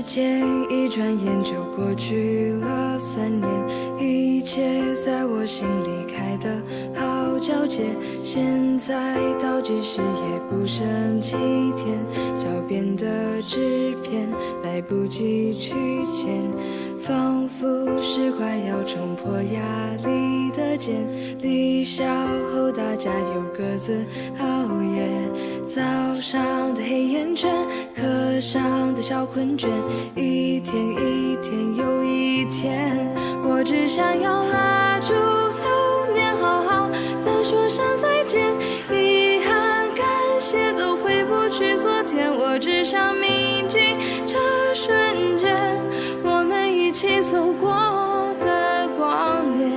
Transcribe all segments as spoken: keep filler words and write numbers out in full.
间一转眼就过去了三年，一切在我心里开得好皎洁。现在倒计时也不剩几天，脚边的纸片来不及去捡，仿佛是快要冲破压力的茧。离校后大家又各自熬夜，早上的黑眼圈，课上的小困倦，一天一天又一天，我只想要拉住流年，好好的说声再见。遗憾感谢都回不去昨天，我只想铭记这瞬间，我们一起走过的光年，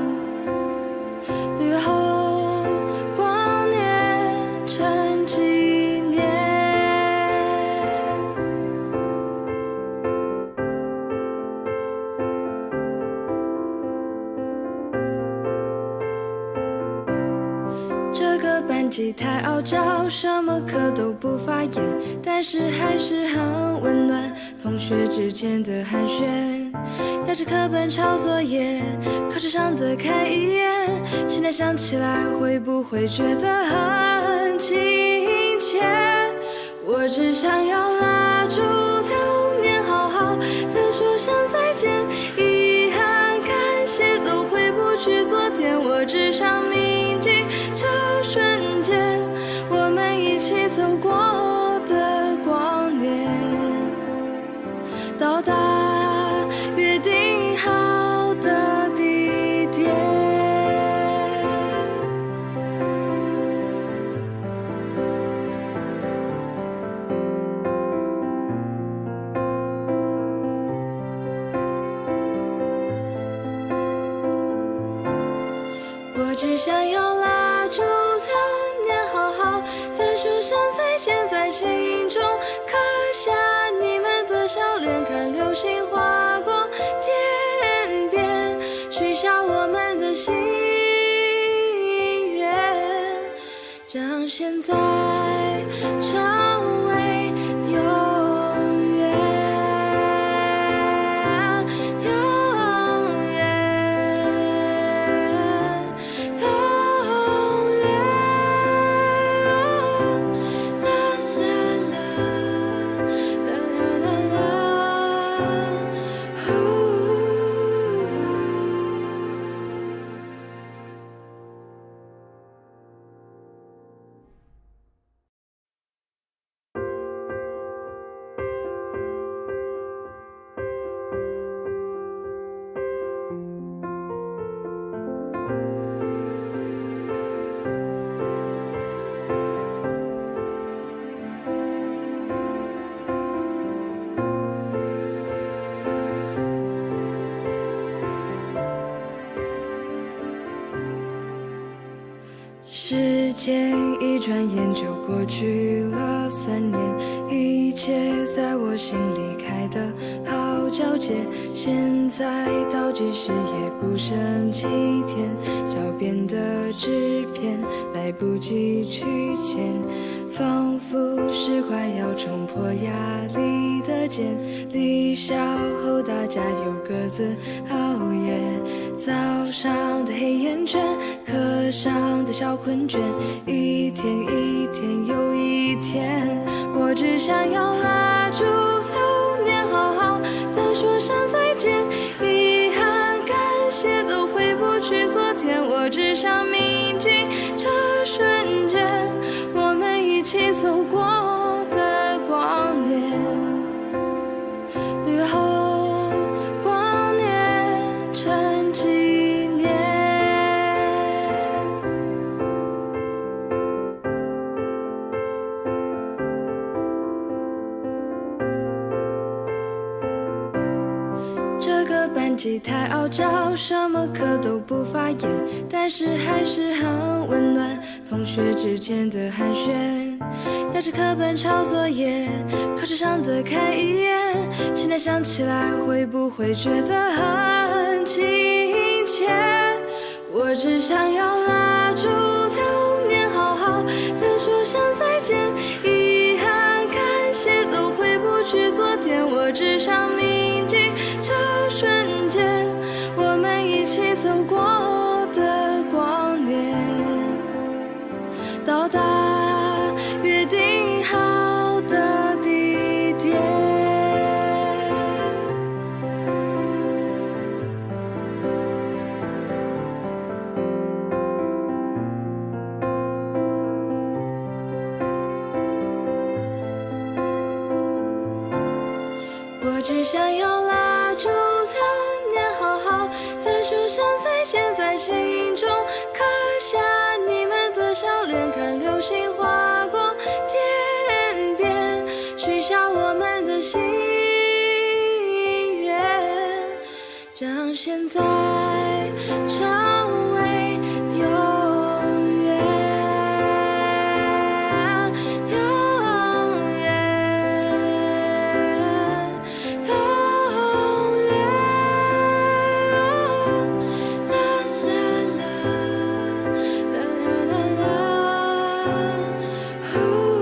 绿后光年成纪念。这个班级太傲娇，什么课都不发言，但是还是很温暖。同学之间的寒暄，压着课本抄作业，考试上的看一眼，现在想起来会不会觉得很亲切？我只想要拉住流年，好好的说声再见。遗憾感谢都回不去昨天，我只想铭记这瞬间，我们一起走过的光年，到达约定好的地点。我只想要拉住流年，好好的说声再见，在心中刻下你们的笑脸，看流星划过天边，许下我们的心愿，让现在成为永远，永远，永远。啦啦啦，啦啦啦啦，呼。时间一转眼就过去了三年，一切在我心里开得好皎洁。现在倒计时也不剩几天，脚边的纸片来不及去捡，仿佛是快要冲破压力的茧。离校后大家又各自熬夜，早上的黑眼圈，课上的小困倦，一天一天又一天，我只想要拉住流年，好好的说声再见。遗憾感谢都回不去昨天，我只想铭记这瞬间，我们一起走过的光年，绿后光年成纪念。这个班级太傲娇，什么课都不发言，但是还是很温暖。同学之间的寒暄，压着课本抄作业，考试上的看一眼，现在想起来会不会觉得很亲切？我只想要拉住流年，好好的说声再见。遗憾感谢都回不去昨天，我只上铭记这瞬间，我们一起走过的光年，到达约定好的地点。我只想要拉住流年，好好的说声再见，在心中刻下你们的笑脸，看流星划过天边，许下我们的心愿，让现在成为永远，永远，永远。啦啦啦，啦啦啦啦，呼。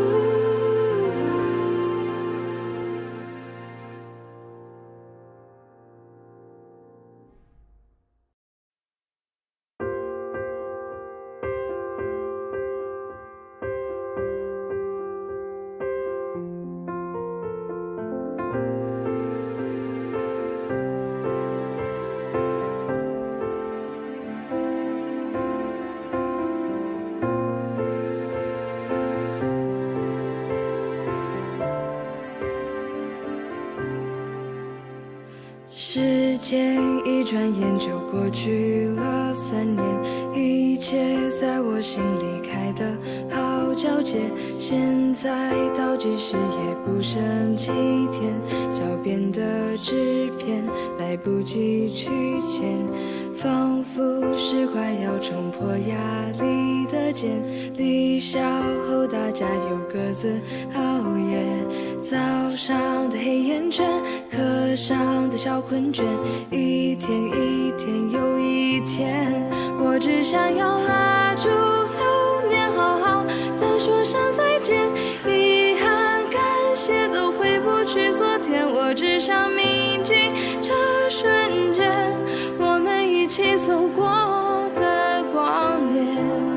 时间一转眼就过去了三年，一切在我心里开得好皎洁。现在倒计时也不剩几天，脚边的纸片来不及去捡，仿佛是快要冲破压力的茧。离校后大家又各自熬夜，早上的黑眼圈，课上的小困倦，一天一天又一天，我只想要拉住流年，好好的说声再见，遗憾感谢都回不去昨天，我只想铭记这瞬间，我们一起走过的光年，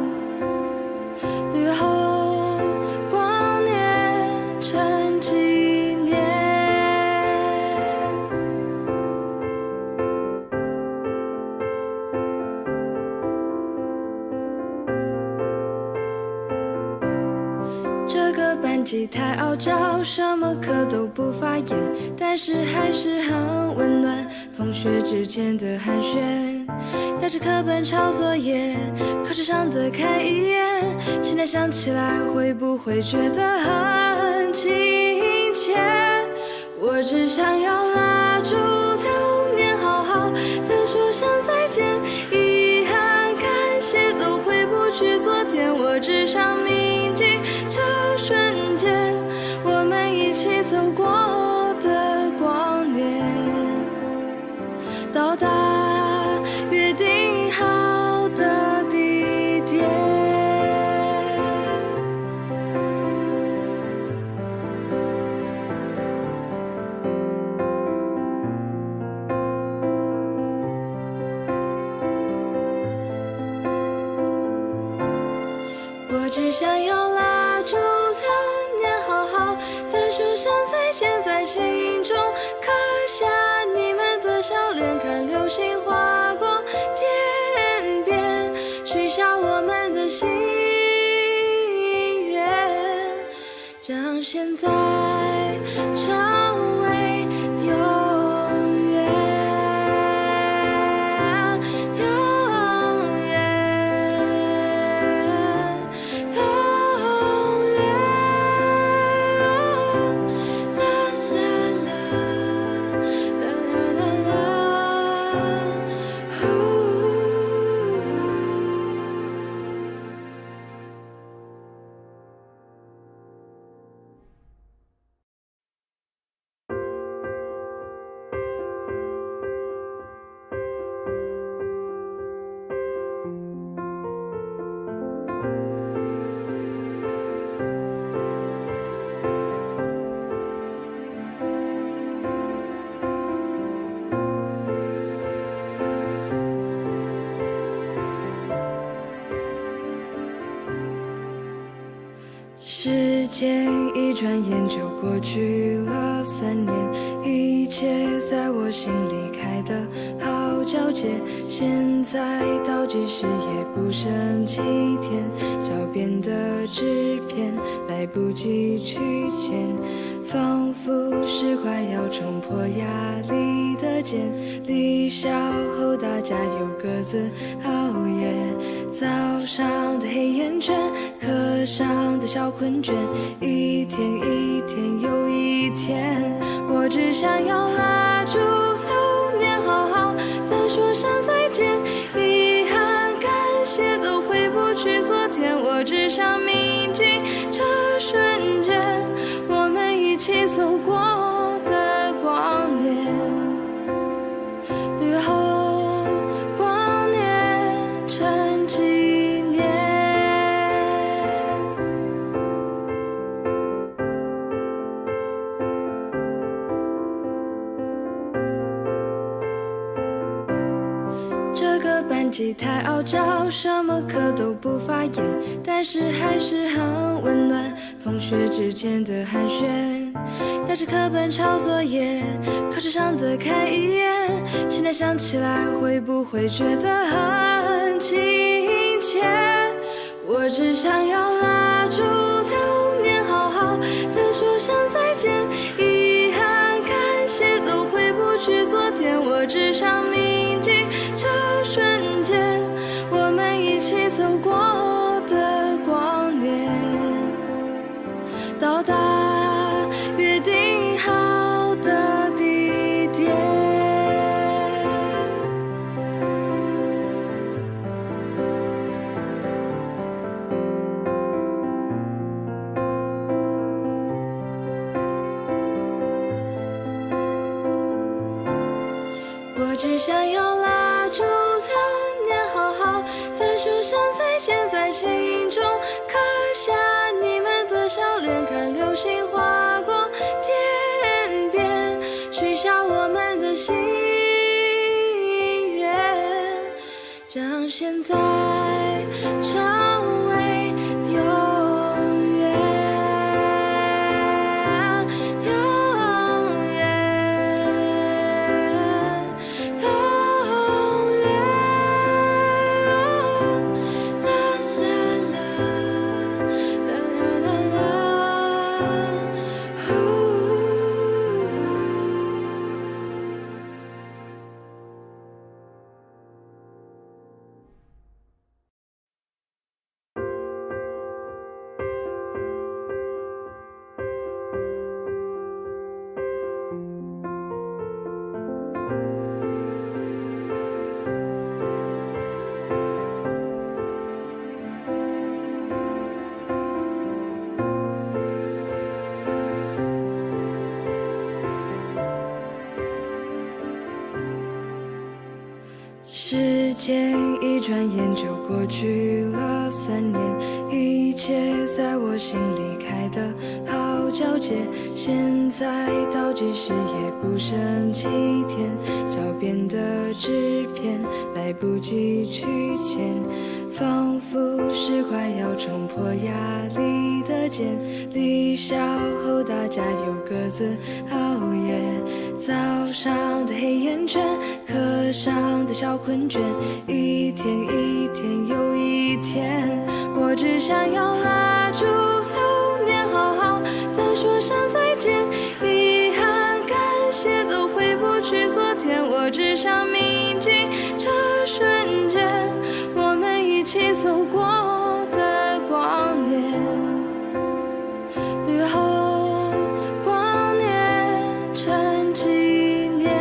绿后光年成纪念。这个班级太傲娇，什么课都不发言，但是还是很温暖，同学之间的寒暄，压着课本抄作业，考试上的看一眼，现在想起来会不会觉得很亲切？我只想要拉住流年，好好的说声再见，遗憾感谢都回不去昨天，我只想铭记这瞬间，我们一起走过的光年，到达约定好的地点。我只想要拉住流年，好好的说声再见，在心中刻下你们的笑脸，看流星划过天边，许下我们的心愿，让现在成为永远，永远，永远。啦啦啦，啦啦啦啦，呼。 时间一转眼就过去了三年，一切在我心里开得好皎洁。现在倒计时也不剩几天，脚边的纸片来不及去捡，仿佛是快要冲破压力的茧。离校后大家又各自熬夜，早上的黑眼圈，课上的小困倦，一天一天又一天，我只想要拉住流年，好好的说声再见。遗憾感谢都回不去昨天，我只想铭记这瞬间，我们一起走过的光年，绿后光年成纪念。这个班级太傲娇，什么课都不发言，但是还是很温暖。同学之间的寒暄，压着课本抄作业，考试上的看一眼，现在想起来会不会觉得很亲切？我只想要拉住流年，好好的说声再见。遗憾感谢都回不去昨天，我只想铭记这瞬间，我们一起走过的光年，到达约定好的地点。我只想要拉住流年，好好的说声再见，在心中刻下你们的笑脸，看流星划过天边，许下我们的心愿，让现在成为永远，永远，永远。啦啦啦，啦啦啦啦，呼。时间一转眼就过去了三年，一切在我心里开得好皎洁。现在倒计时也不剩几天，脚边的纸片来不及去捡，仿佛是快要冲破压力的茧。离校后大家又各自熬夜，早上的黑眼圈，课上的小困倦，一天一天又一天，我只想要拉住流年，好好的说声再见。遗憾感谢都回不去昨天，我只想铭记这瞬间，我们一起走过的光年，绿后光年成纪念。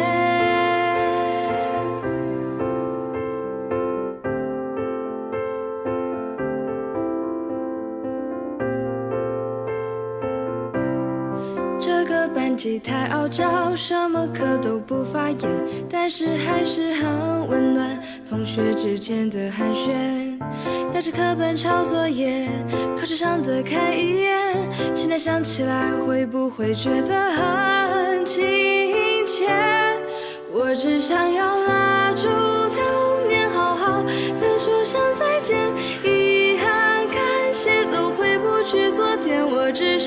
这个班级太傲娇，什么课都不发言，但是还是很温暖。同学之间的寒暄，压着课本抄作业，考试上的看一眼，现在想起来会不会觉得很亲切？我只想要拉住流年，好好的说声再见。遗憾感谢都回不去昨天，我只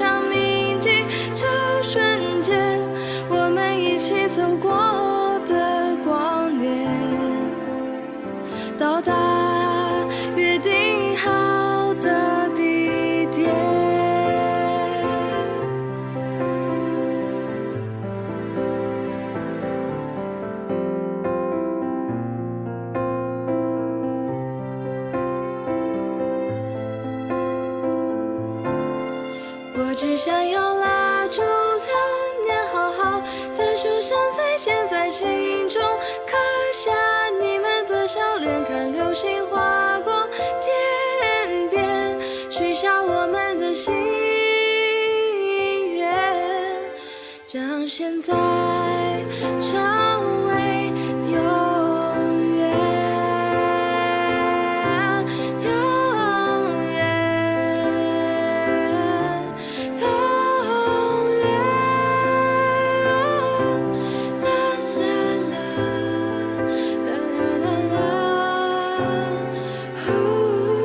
只想要拉住流年，好好的说声再见，在心中刻下你们的笑脸，看流星划过天边，许下我们的心愿，让现在成为永远，永远，永远。啦啦啦，啦啦啦啦，呼。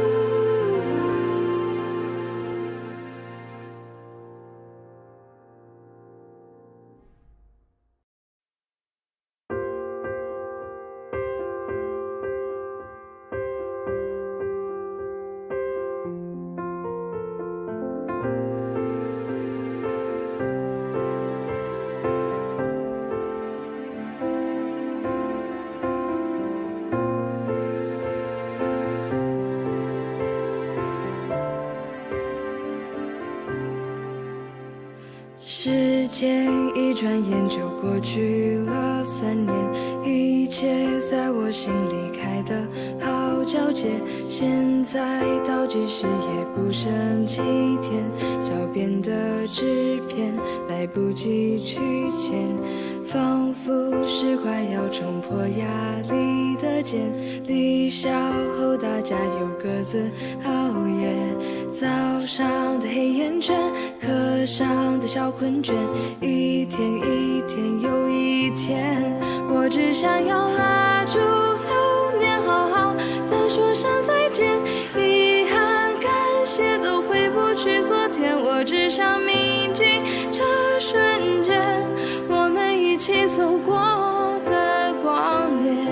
时间一转眼就过去了三年，一切在我心里开得好皎洁。现在倒计时也不剩几天，脚边的纸片来不及去捡，仿佛是快要冲破压力的茧。离校后大家又各自熬夜，早上的黑眼圈，课上的小困倦，一天一天又一天，我只想要拉住流年，好好的说声再见，遗憾感谢都回不去昨天，我只想铭记这瞬间，我们一起走过的光年，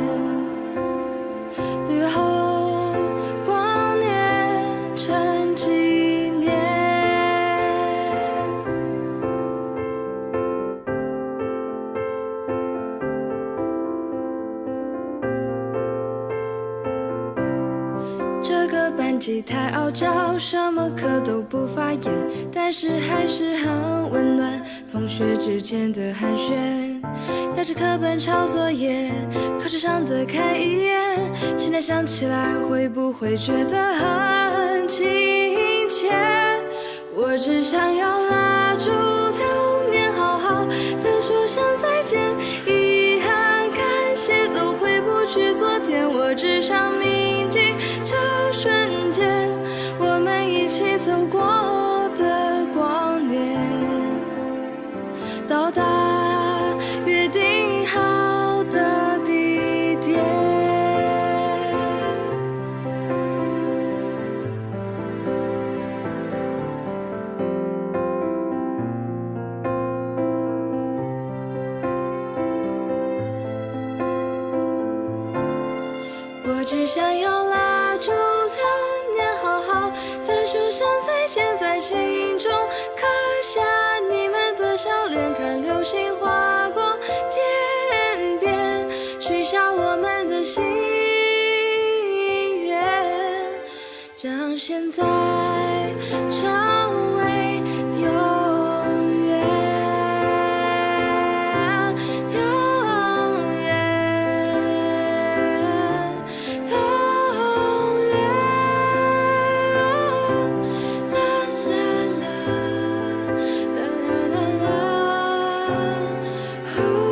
绿后光年成纪念。这个班级太傲娇，什么课都不发言，但是还是很温暖，同学之间的寒暄，压着课本抄作业，考试上的看一眼，现在想起来会不会觉得很亲切？我只想要拉住流年，好好的说声再见，遗憾感谢都回不去昨天，我只想铭记这瞬间，我们一起走过的光年，到达约定好的地点。我只想要拉住流年，好好的说声再见，在心中刻下你们的笑脸，看流星划过天边，许下我们的心愿，让现在成为永远，永远，永远。啦啦啦，啦啦啦啦，呼。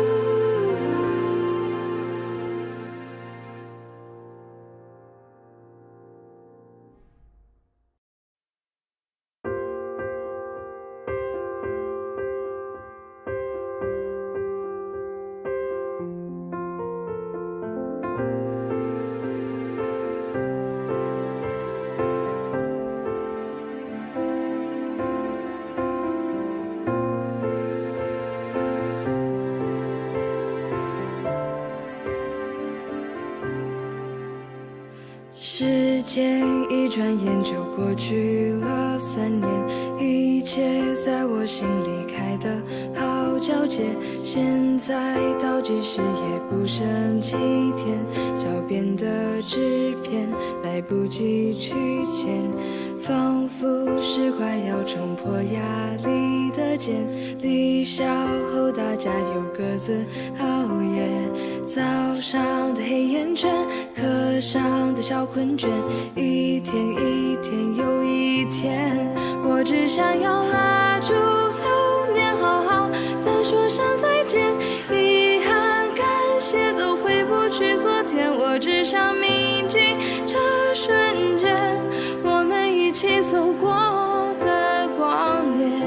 时间一转眼就过去了三年，一切在我心里开得好交接，现在倒计时也不剩几天，脚边的纸片来不及去捡，仿佛是快要冲破压力的茧。离校后大家又各自熬夜，早上的黑眼圈，课上的小困倦，一天一天又一天，我只想要拉住流年，好好的说声再见，遗憾感谢都回不去昨天，我只想铭记这瞬间，我们一起走过的光年，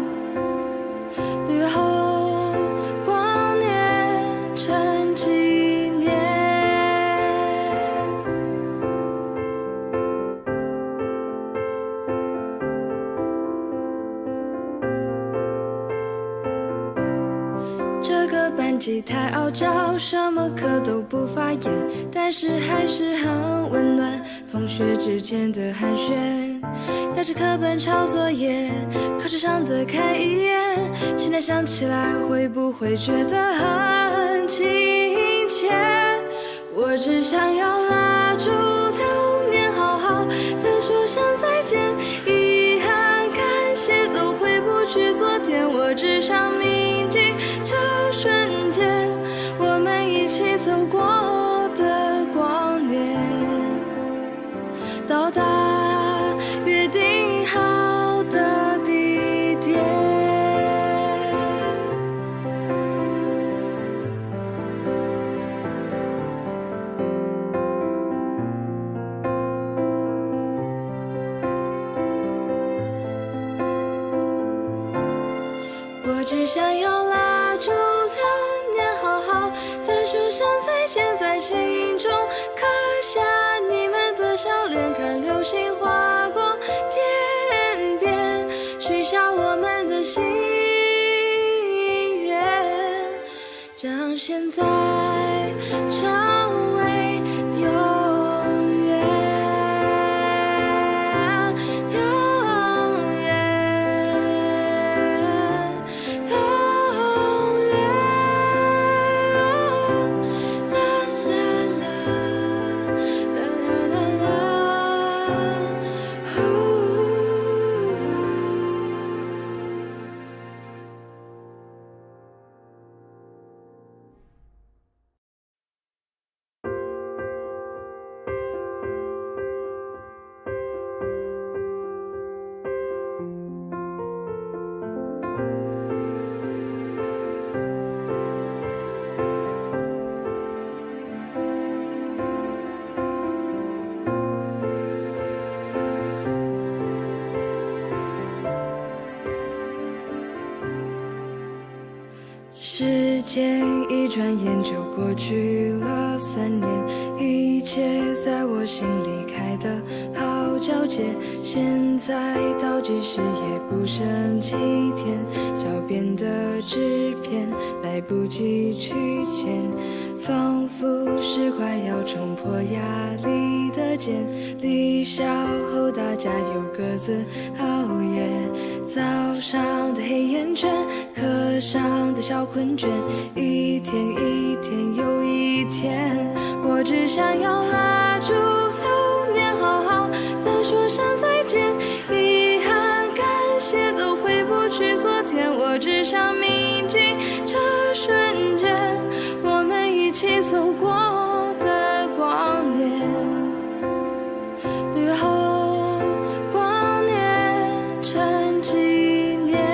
绿后光年成纪念。这个班级太傲娇，什么课都不发言，但是还是很温暖。同学之间的寒暄，压着课本抄作业，考试上的看一眼，现在想起来会不会觉得很亲切？我只想要拉住流年，好好的说声再见，遗憾感谢都回不去昨天，我只想铭记这瞬间，我们一起走过的光年，到达约定好的地点。我只想要拉住流年，好好的说声再见，在心中刻下你们的笑脸，看流星划过天边，许下我们的心愿，让现在成为永远，永远，永远。啦啦啦，啦啦啦啦，呼。时间一转眼就过去了三年，一切在我心里开得好皎洁，现在倒计时也不剩几天，脚边的纸片来不及去捡，仿佛是快要冲破压力的茧。离校后大家又各自熬夜，早上的黑眼圈，课上的小困倦，一天一天又一天，我只想要拉住流年，好好的说声再见，遗憾感谢都回不去昨天，我只想铭记这瞬间，我们一起走过的光年，绿后光年成纪念。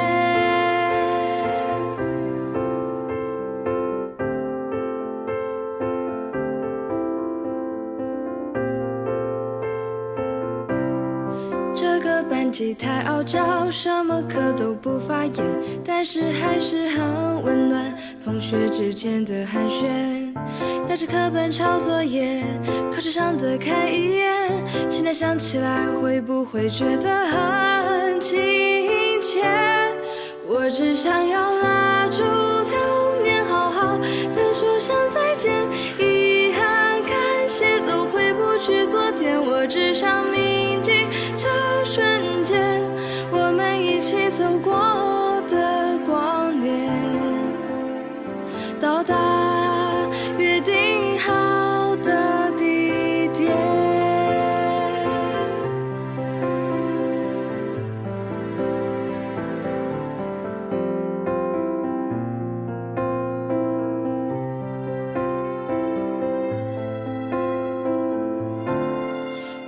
这个班级太傲娇，什么课都不发言，但是还是很温暖。同学之间的寒暄，压着课本抄作业，考试上的看一眼，现在想起来会不会觉得很亲切？我只想要拉住流年，好好的说声再见，遗憾感谢都回不去昨天，我只想铭记这瞬间，我们一起走过的光年。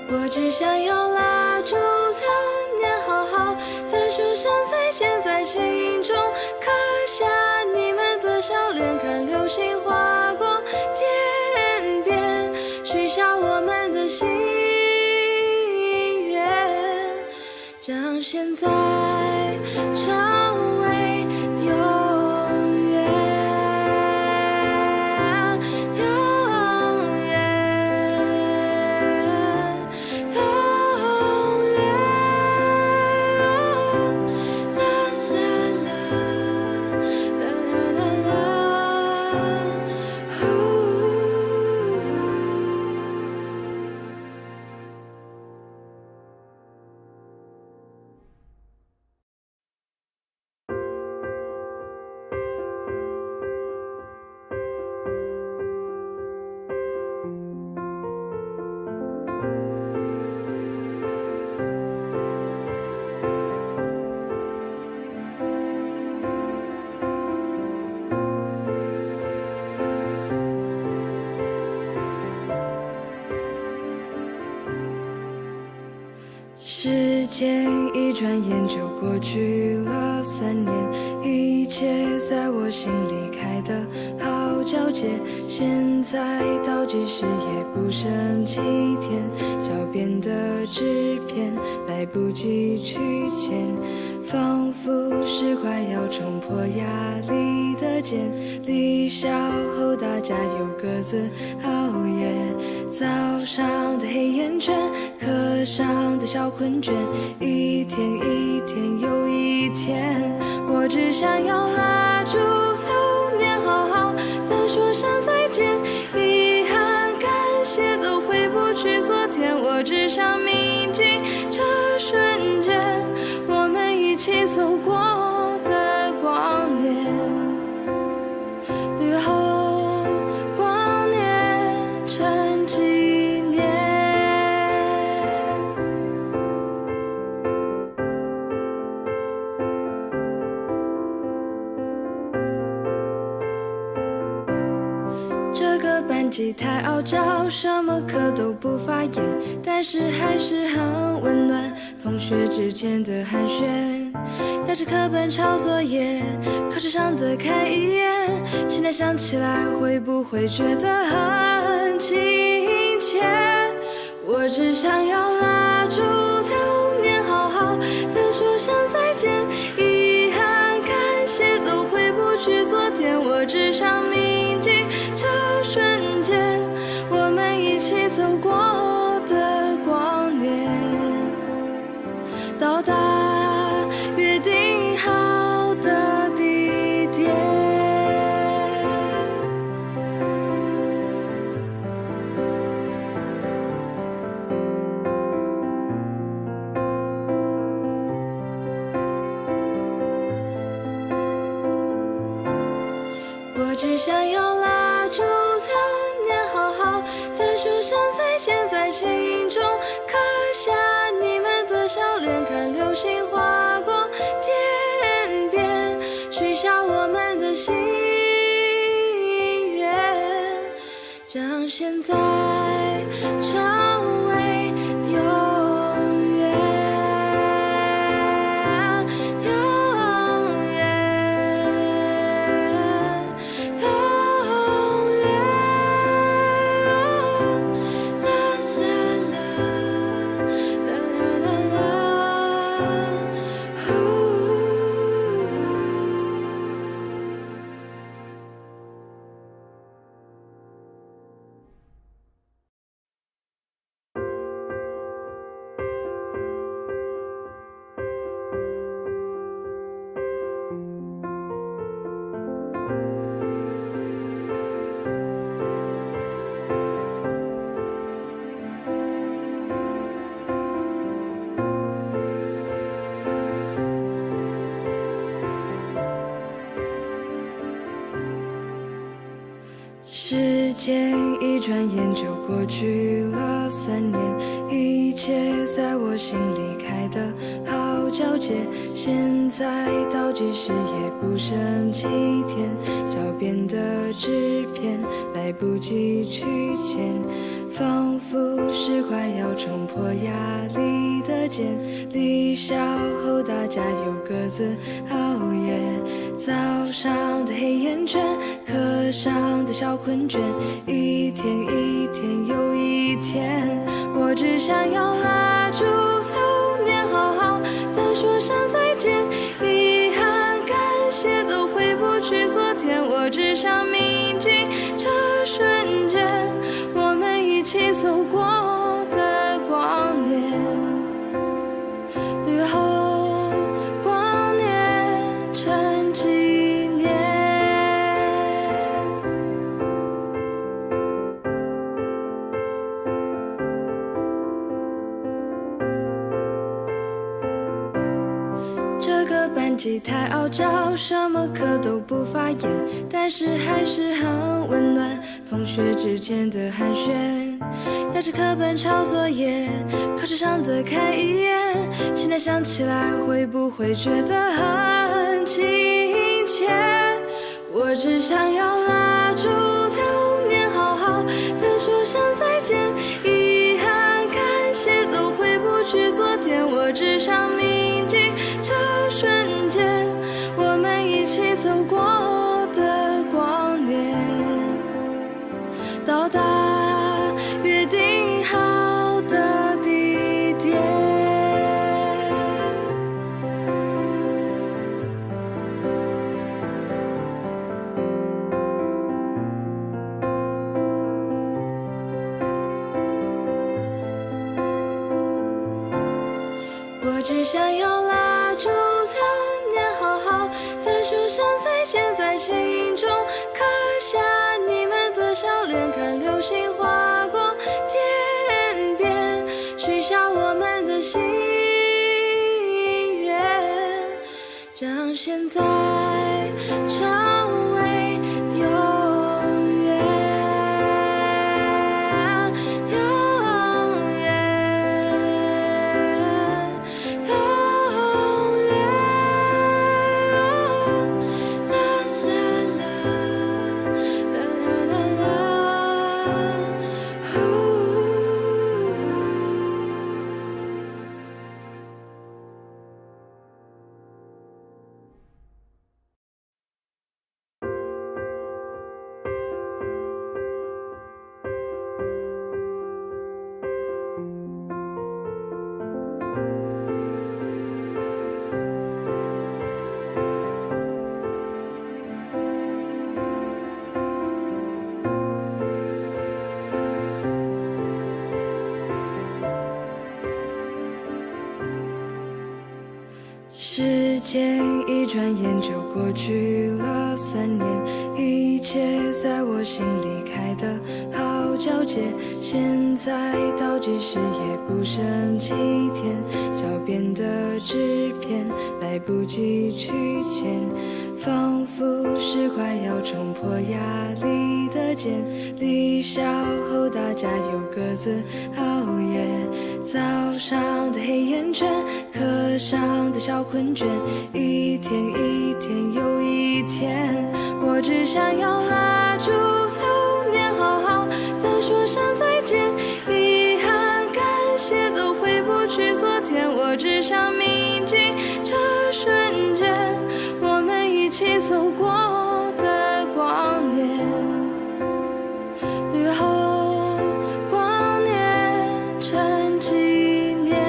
我只想要拉住流年，好好的说声再见，在心中刻下你们的笑脸，看流星划过天边，许下我们的心愿，让现在成为永远，永远，永远。啦啦啦，啦啦啦啦，呼。时间一转眼就过去了三年，一切在我心里开得好皎洁。现在倒计时也不剩几天，脚边的纸片来不及去捡，仿佛是快要冲破压力的茧。离校后大家又各自熬夜，早上的黑眼圈，课上的小困倦，一天一天又一天，我只想要拉住流年，好好的说声再见，遗憾感谢都回不去昨天，我只想铭记这瞬间，我们一起走过的光年，绿后光年成纪念。这个班级太傲娇，什么课都不发言，但是还是很温暖，同学之间的寒暄，压着课本抄作业，考试上的看一眼，现在想起来会不会觉得很亲切？我只想要拉住流年，好好的说声再见，遗憾感谢都回不去昨天，我只想铭记这瞬间，我们一起走过的光年，到达约定好的地点。我只想要拉住流年，好好的说声再见，在心中刻下你们的笑脸，看流星划过天边，许下我们的心愿，让现在成为永远，永远，永远。啦啦啦，啦啦啦啦，呼。时间一转眼就过去了三年，一切在我心里开得好交接，现在倒计时也不剩几天，脚边的纸片来不及去捡，仿佛是快要冲破压力的茧。离校后大家又各自熬夜，早上的黑眼圈，课上的小困倦，一天一天又一天，我只想要拉住流年，好好的说声再见。遗憾感谢都回不去昨天，我只想铭记这瞬间，我们一起走过的光年，绿后光年成纪念。这个班级太傲娇，什么课都不发言，但是还是很温暖。同学之间的寒暄，压着课本抄作业，考试上的看一眼，现在想起来会不会觉得很亲切？我只想要拉住流年，好好的说声再见。遗憾感谢都回不去昨天，我只想铭记这瞬间，我们一起走过的光年，到达约定好的地点。我只想要拉住流年，好好的说声再见，在心中刻下你们的笑脸，看流星划过天边，许下我们的心愿，让现在成为永远，永远，永远。啦啦啦，啦啦啦啦，呼。时间一转眼就过去了三年，一切在我心里开得好皎洁，现在倒计时也不剩几天，脚边的纸片来不及去捡，仿佛是快要冲破压力的茧。离校后大家又各自熬夜，早上的黑眼圈，课上的小困倦，一天一天又一天，我只想要拉住流年，好好的说声再见。遗憾感谢都回不去昨天，我只想铭记这瞬间，我们一起走过的光年，绿后光年成纪念。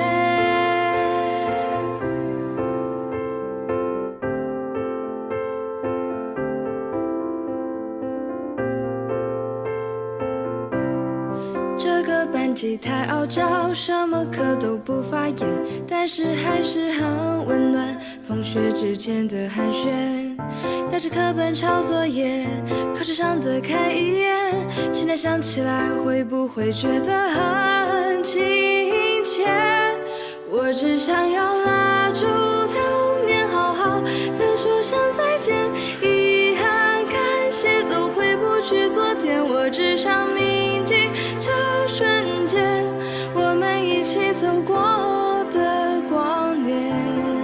这个班级太傲娇，什么课都不发言，但是还是很温暖。同学之间的寒暄，压着课本抄作业，考试上的看一眼，现在想起来会不会觉得很亲切？我只想要拉住流年，好好的说声再见。遗憾感谢都回不去昨天，我只想铭记这瞬间，我们一起走过的光年。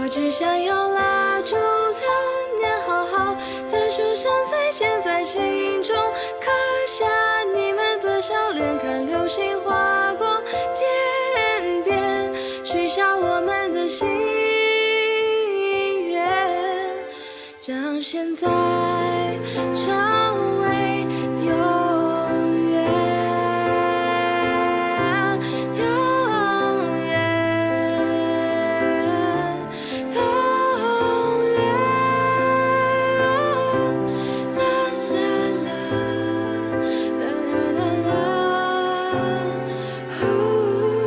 只想要拉住流年，好好的说声再见，在心中刻下你们的笑脸，看流星划过天边，许下我们的心愿，让现在成为永远，永远，永远。啦啦啦，啦啦啦啦，呼。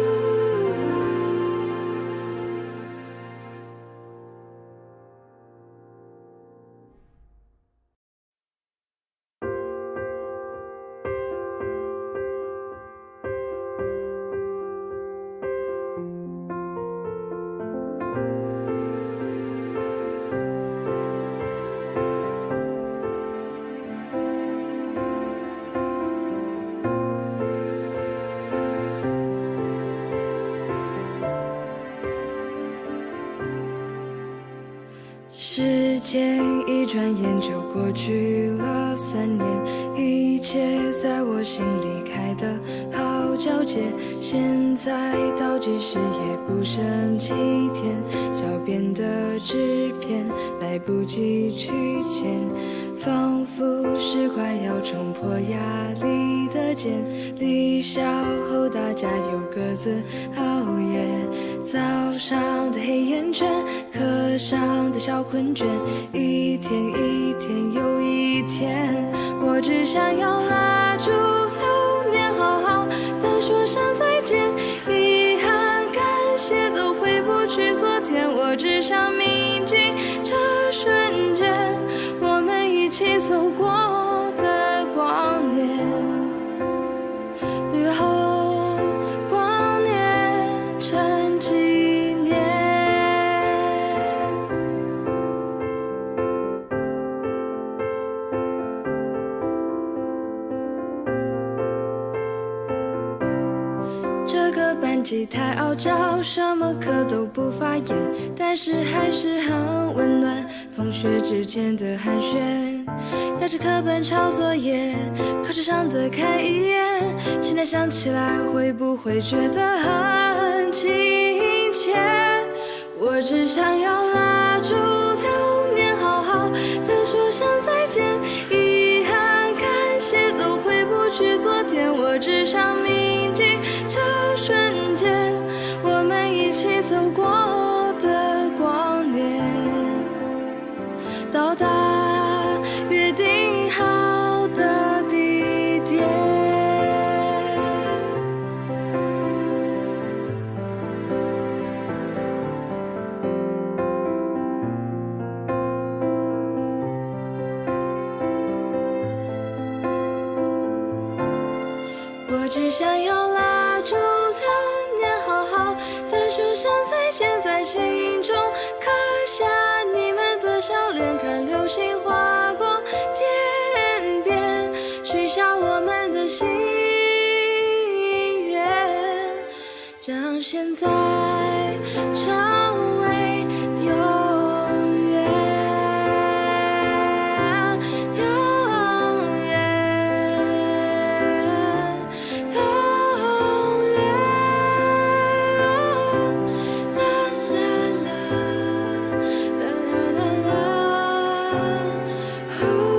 时间一转眼就过去了三年，一切在我心里开得好皎洁。现在倒计时也不剩几天，脚边的纸片来不及去捡，仿佛是快要冲破压力的茧。离校后大家又各自熬夜，早上的黑眼圈，课上的小困倦，一天一天又一天，我只想要拉住流年，好好的说声再见，遗憾感谢都回不去昨天，我只想铭记这瞬间，我们一起走过的光年，绿后光年成纪念。这个班级太傲娇，什么课都不发言，但是还是很温暖，同学之间的寒暄，压着课本抄作业，考试上的看一眼，现在想起来会不会觉得很亲切？我只想要拉住流年，好好的说声再见，遗憾感谢都回不去昨天，我只想铭记这瞬间，我们一起走过的光年，到达约定好的地点。我只想要拉住流年，好好的说声再见，在心中刻下你们的笑脸，看流星划过天边，许下我们的心愿，让现在成为永远，永远，永远。啦啦啦，啦啦啦啦，呼。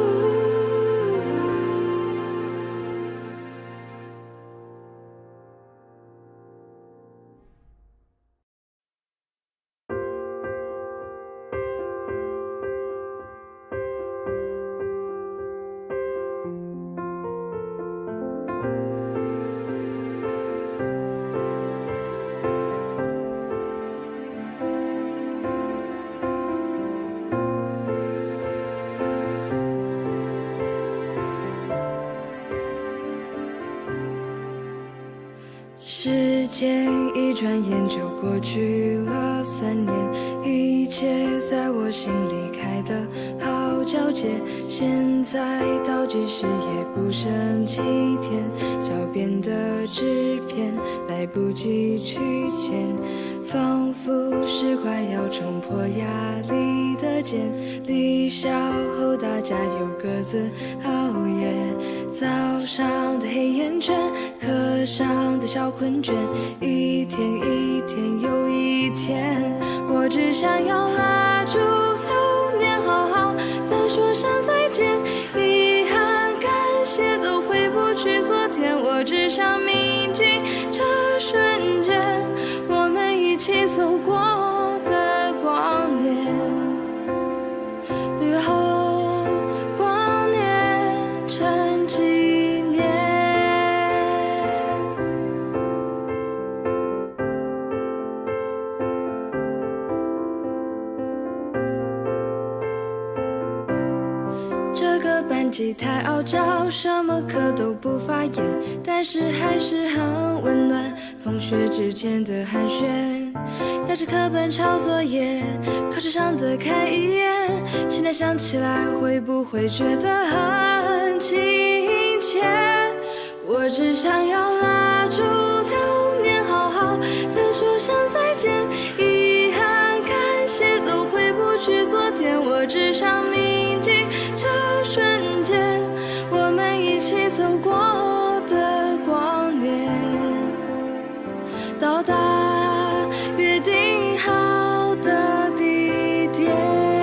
时间一转眼就过去了三年，一切在我心里开得好交接，现在倒计时也不剩几天，脚边的纸片来不及去捡，仿佛是快要冲破压力的茧。离校后大家又各自熬夜，早上的黑眼圈，课上的小困倦，一天一天又一天，我只想要拉住流年，好好的说声再见，遗憾感谢都回不去昨天，我只想铭记这瞬间，我们一起走过的光年，绿后光年成纪念。这个班级太傲娇，什么课都不发言，但是还是很温暖。同学之间的寒暄，压着课本抄作业，考试上的看一眼，现在想起来会不会觉得很亲切？我只想要拉住流年，好好的说声再见，遗憾感谢都回不去昨天，我只想铭记这瞬间，我们一起走过的光年，到达约定好的地点。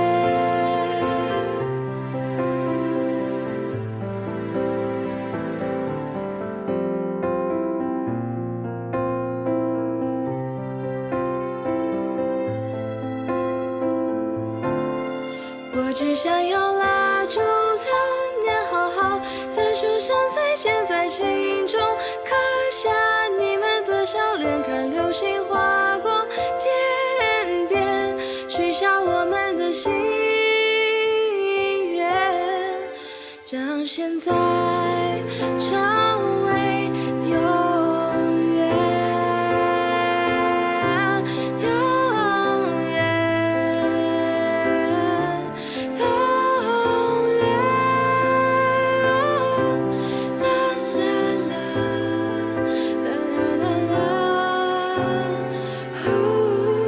我只想要拉住流年，好好的说声再见，在心中刻下你们的笑脸，看流星划过天边，许下我们的心愿，让现在成为永远，永远，永远。啦啦啦，啦啦啦啦，呼。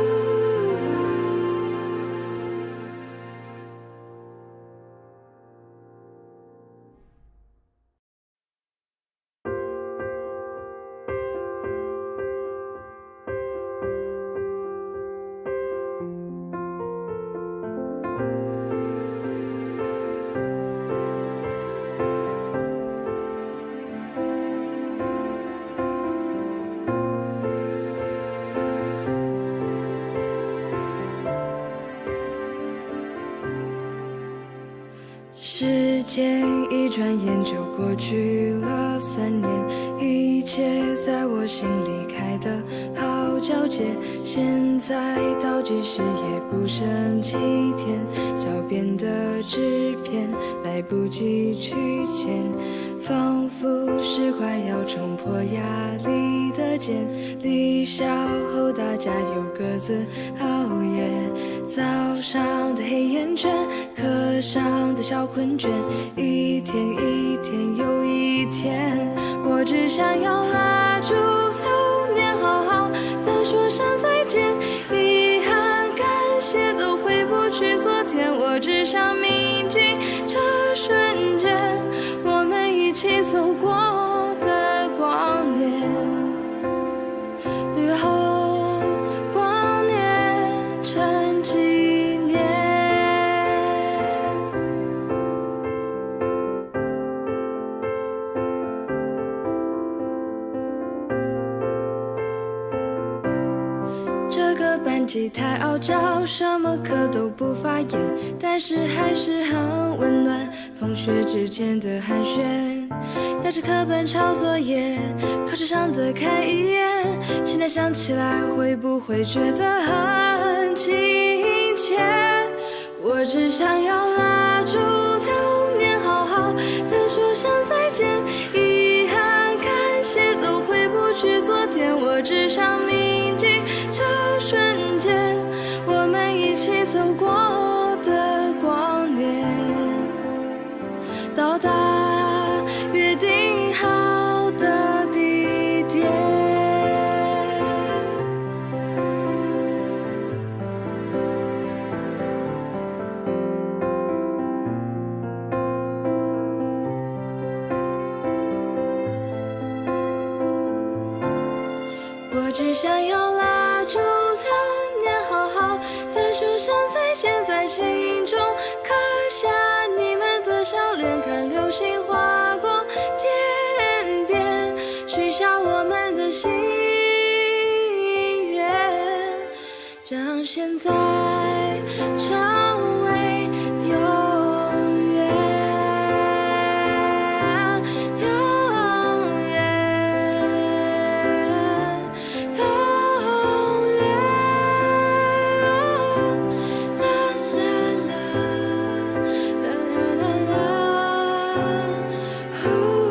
时间一转眼就过去了三年，一切在我心里开得好皎洁，现在倒计时也不剩几天，脚边的纸片来不及去捡，仿佛是快要冲破压力的茧。离校后大家又各自熬夜，早上的黑眼圈，课上的小困倦，一天一天又一天，我只想要拉住流年，好好的说声再见，遗憾感谢都回不去昨天，我只想铭记这瞬间，我们一起走过的光年，绿后光年成纪念。这个班级太傲娇，什么课都不发言，但是还是很温暖。同学之间的寒暄，压着课本抄作业，考试上的看一眼，现在想起来会不会觉得很亲切？我只想要拉住流年，好好的说声再见，遗憾感谢都回不去昨天，我只想铭记这瞬间，我们一起走过的光年。 只想要拉住流年，好好的说声再见，在心中刻下你们的笑脸，看流星划过天边，许下我们的心愿，让现在成为永远，永远，永远。啦啦啦，啦啦啦啦，呼。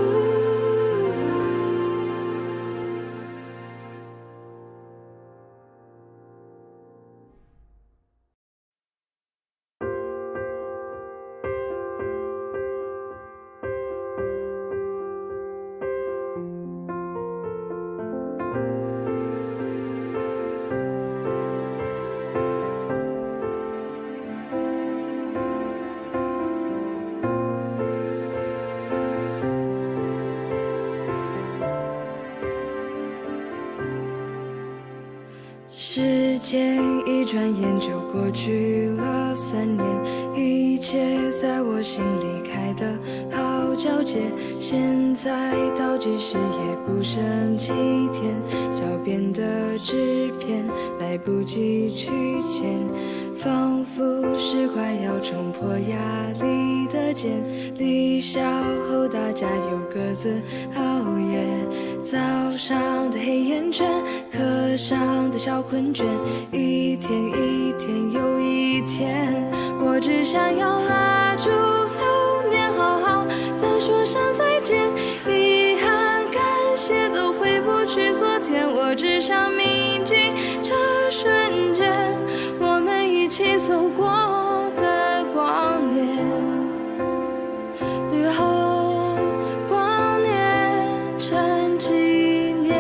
时间一转眼就过去了三年，一切在我心里开得好皎洁。现在倒计时也不剩几天，脚边的纸片来不及去捡，仿佛是快要冲破压力的茧。离校后大家又各自熬夜，早上的黑眼圈，课上的小困倦，一天一天又一天，我只想要拉住流年，好好的说声再见，遗憾感谢都回不去昨天，我只想铭记这瞬间，我们一起走过的光年，绿后光年成纪念。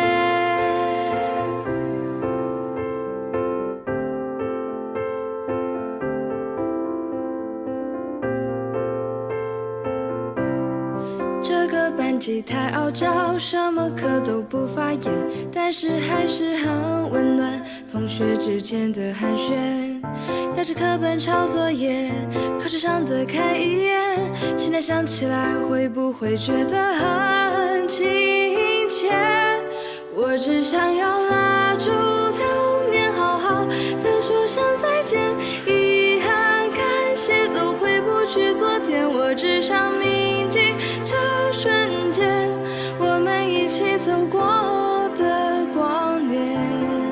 这个班级太傲娇，什么课都不发言，但是还是很温暖，同学之间的寒暄，压着课本抄作业，考试上的看一眼，现在想起来会不会觉得很亲切？我只想要拉住流年，好好的说声再见，遗憾感谢都回不去昨天，我只想铭记这瞬间，我们一起走过的光年，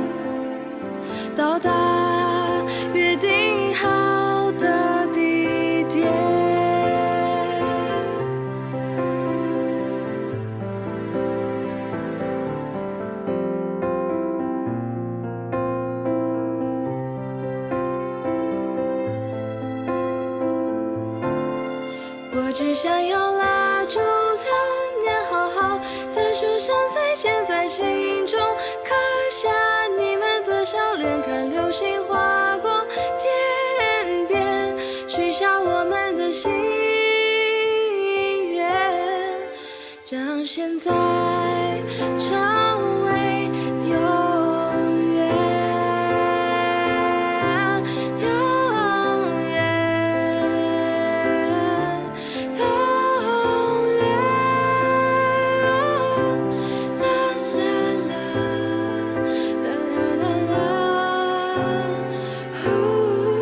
到达约定好的地点。我只想要拉住流年，好好的说声再见，在心中刻下你们的笑脸，看流星划过天边，许下我们的心愿，让现在成为永远，永远，永远。啦啦啦，啦啦啦啦，呼。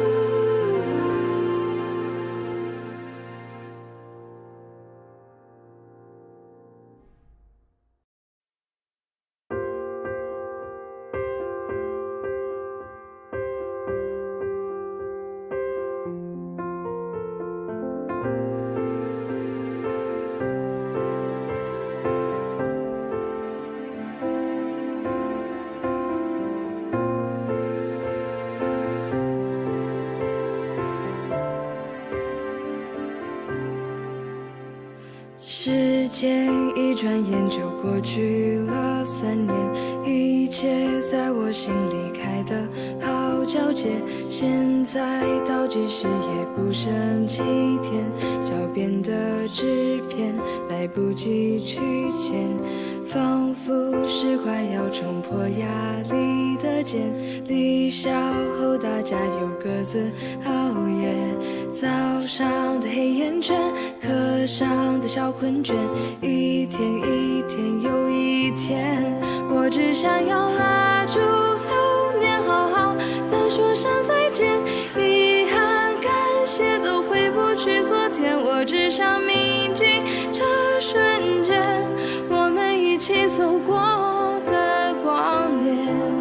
时间一转眼就过去了三年，一切在我心里开得好交接，现在倒计时也不剩几天，脚边的纸片来不及去捡，仿佛是快要冲破压力的茧。离校后大家又各自熬夜，早上的黑眼圈，课上的小困倦，一天一天又一天，我只想要拉住流年，好好的说声再见。遗憾感谢都回不去昨天，我只想铭记这瞬间，我们一起走过的光年，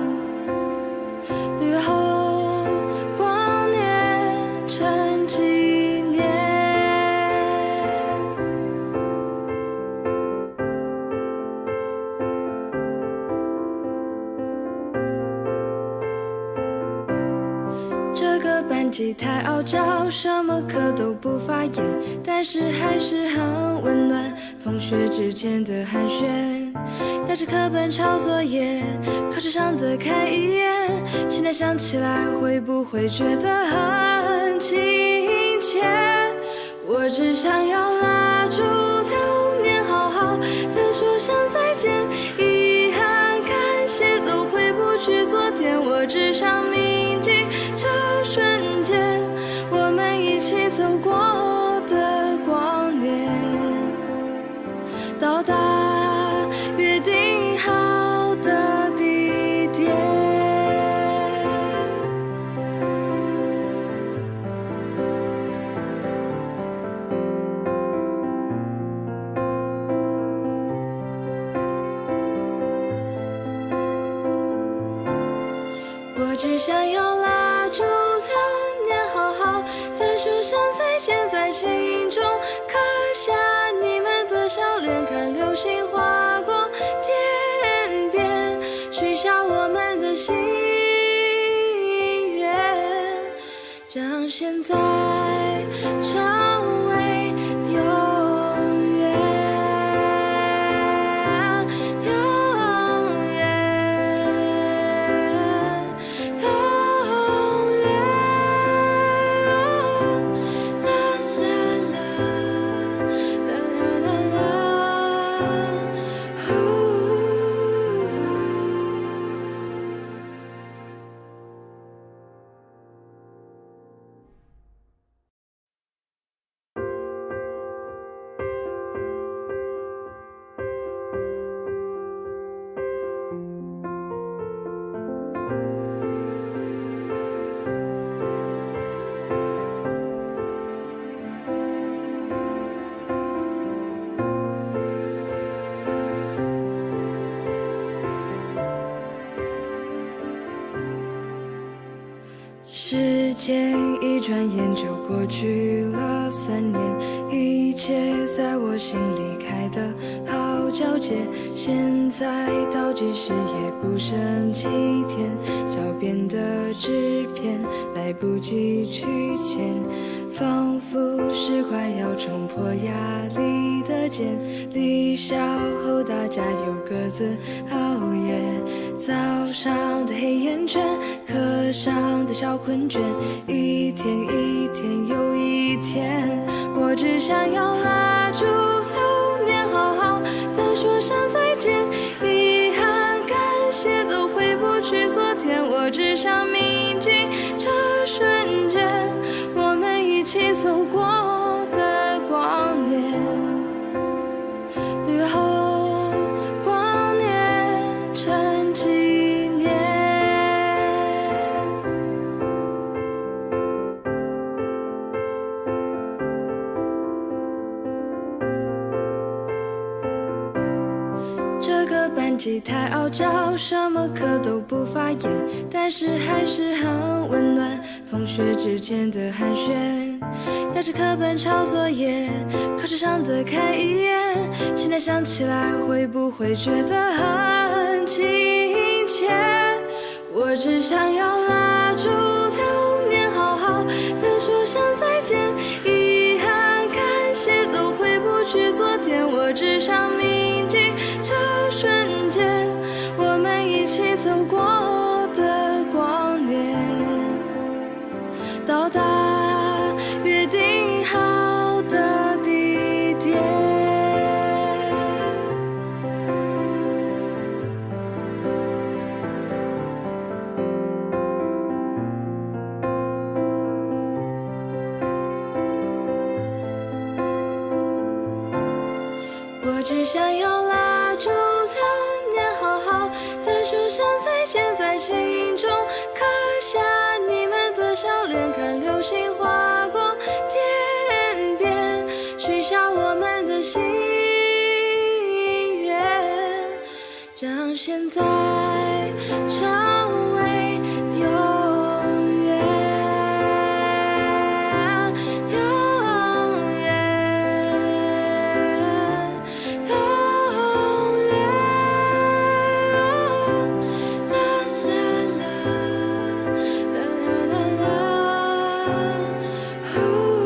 绿后光年成纪念。这个班级太傲娇，什么课都不发言，但是还是很温暖。同学之间的寒暄，压着课本抄作业，考试上的看一眼，现在想起来会不会觉得很亲切？我只想要拉住流年，好好的说声再见。遗憾感谢都回不去昨天，我只想铭记这瞬间，我们一起走过的光年，到达约定好的地点。我只想要拉住流年，好好的说声再见，在心中刻下你们的笑脸，看流星划过天边，许下我们的心愿，让现在成为永远，永远，永远。啦啦啦，啦啦啦啦，呼。时间一转眼就过去了三年，一切在我心里开得好皎洁，现在倒计时也不剩几天，脚边的纸片来不及去捡，仿佛是快要冲破压力的茧。离校后大家又各自熬夜，早上的黑眼圈，课上的小困倦，一天一天又一天，我只想要拉住流年，好好的说声再见。遗憾感谢都回不去昨天，我只想铭记这瞬间，我们一起走过的光年，绿后光年成纪念。这个班级太傲娇，什么课都不发言，但是还是很温暖。同学之间的寒暄，压着课本抄作业，考试上的看一眼，现在想起来会不会觉得很亲切？我只想要拉住流年，好好的说声再见。遗憾感谢都回不去昨天，我只想铭记这瞬间，我们一起走过的光年。 我只想要拉住流年，好好的说声再见，在心中刻下你们的笑脸，看流星划过天边，许下我们的心愿，让现在成为永远，永远，永远。啦啦啦，啦啦啦啦，呼。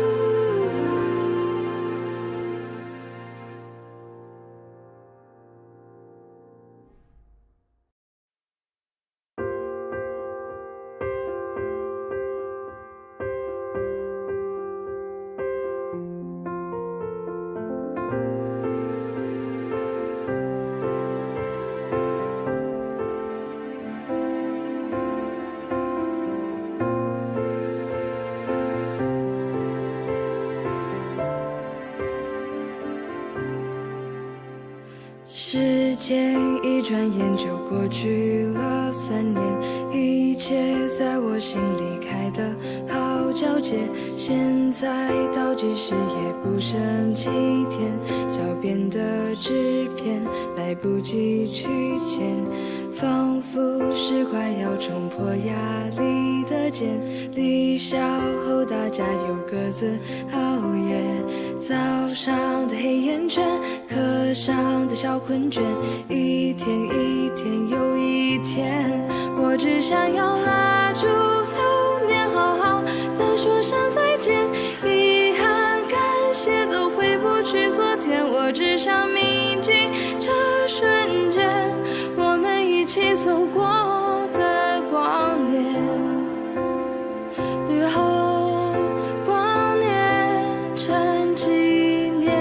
时间一转眼就过去了三年，一切在我心里开得好皎洁。现在倒计时也不剩几天，脚边的纸片来不及去捡，仿佛是快要冲破压力的茧。离校后大家又各自熬夜，早上的黑眼圈，课上的小困倦，一天一天又一天，我只想要拉住流年，好好的说声再见，遗憾感谢都回不去昨天，我只想铭记这瞬间，我们一起走过的光年，绿后光年成纪念。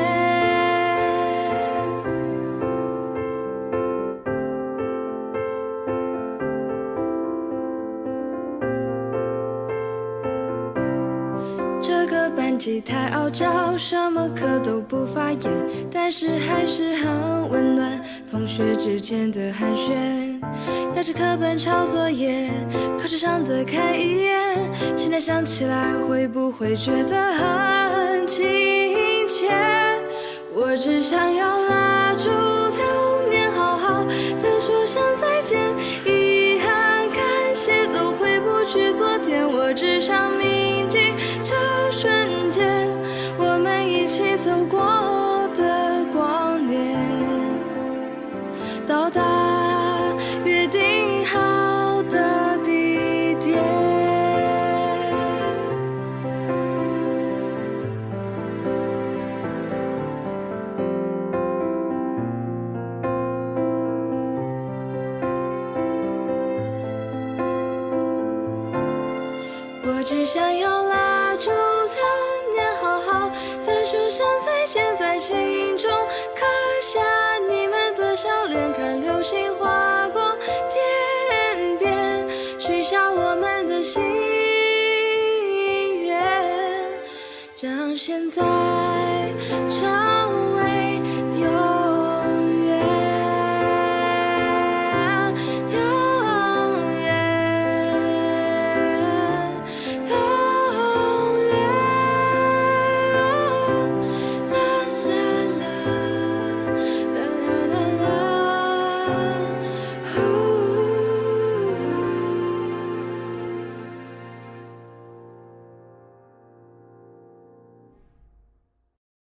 这个班级太傲娇，什么课都不发言，但是还是很温暖，同学之间的寒暄，压着课本抄作业，考试上的看一眼，现在想起来会不会觉得很亲切？我只想要拉住流年，好好的说声再见，遗憾感谢都回不去昨天，我只想铭记这瞬间，我们一起走过的光年，到达约定好的地点。我只想要拉住流年，好好的说声再见，在心中刻下你们的笑脸，看流星划过天边，许下我们的心愿，让现在